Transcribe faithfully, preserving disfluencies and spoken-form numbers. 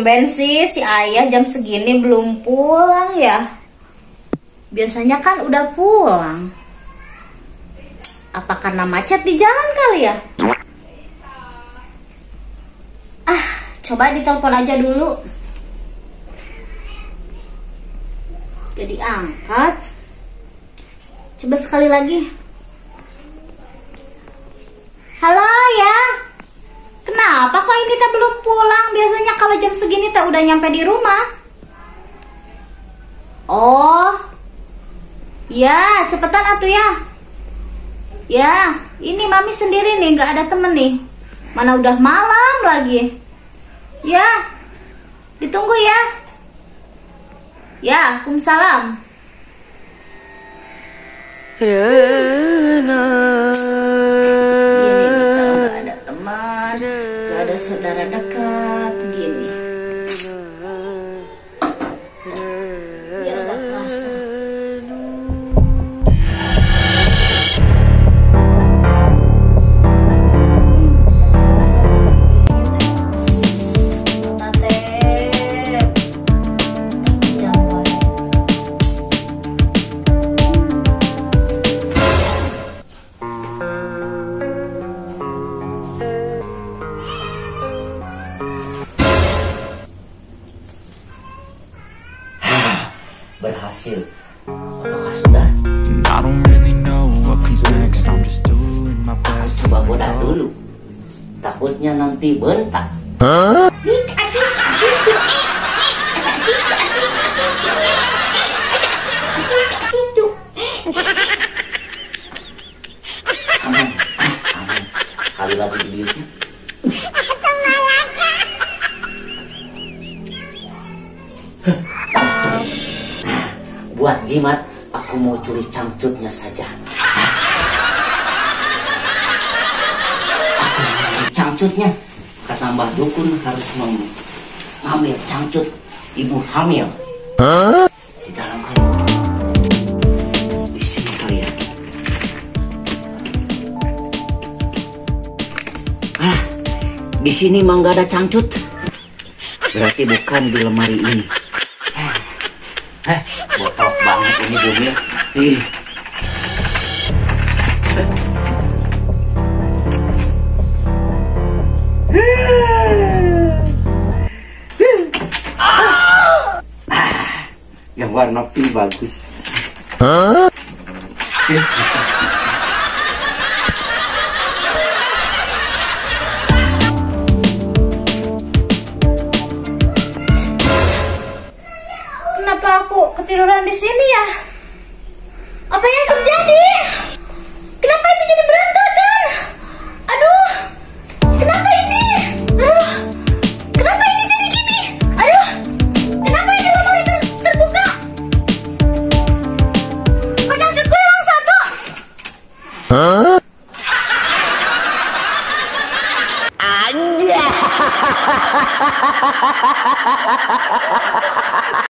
tumben sih si ayah jam segini belum pulang ya. Biasanya kan udah pulang. Apa karena macet di jalan kali ya? Ah, coba ditelepon aja dulu. Jadi angkat. Coba sekali lagi. Halo ya. Kenapa kok ini tak belum pulang? Biasanya kalau jam segini tak udah nyampe di rumah. Oh. Ya, cepetan atuh ya. Ya, ini mami sendiri nih, nggak ada temen nih. Mana udah malam lagi. Ya, ditunggu ya. Ya, Waalaikumsalam. Gini nih, kalau nggak ada teman, nggak ada saudara dekat, gini. Biar nggak kerasa. Berhasil. Apakah sudah? Coba goda dulu. Takutnya nanti bentak. Huh? Aman, aman. Kali lagi di biutnya. Buat jimat, aku mau curi cangcutnya saja. Aku mau curi cangcutnya. Kata Mbah Dukun harus mengambil cangcut ibu hamil. Huh? Di dalam kali. Di sini kali ya. Ah, di sini mah nggak ada cangcut. Berarti bukan di lemari ini. Eh, botok banget ini bumi. Ih. Ah, yang warna pink bagus. Huh? Kenapa aku ketiduran di sini ya? Apa yang terjadi? Kenapa itu jadi berantakan? Aduh, kenapa ini? Aduh, kenapa ini jadi gini? Aduh, kenapa ini lemari ter terbuka? Kok cangcutku hilang satu? Hah? Aja.